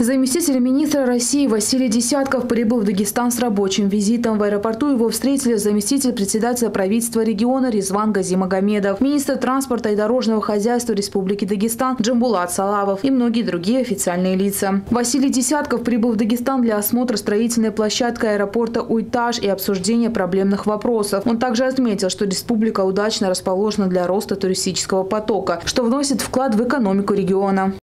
Заместитель министра России Василий Десятков прибыл в Дагестан с рабочим визитом. В аэропорту его встретили заместитель председателя правительства региона Резван Газимагомедов, министр транспорта и дорожного хозяйства Республики Дагестан Джамбулат Салавов и многие другие официальные лица. Василий Десятков прибыл в Дагестан для осмотра строительной площадки аэропорта Уйтаж и обсуждения проблемных вопросов. Он также отметил, что республика удачно расположена для роста туристического потока, что вносит вклад в экономику региона.